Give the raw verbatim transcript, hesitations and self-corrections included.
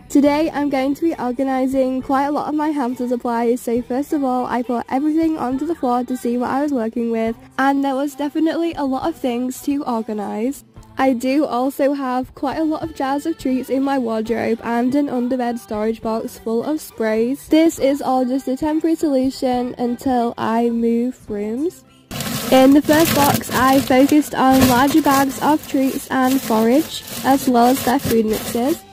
Today I'm going to be organising quite a lot of my hamster supplies, so first of all I put everything onto the floor to see what I was working with, and there was definitely a lot of things to organise. I do also have quite a lot of jars of treats in my wardrobe and an underbed storage box full of sprays. This is all just a temporary solution until I move rooms. In the first box I focused on larger bags of treats and forage, as well as their food mixes.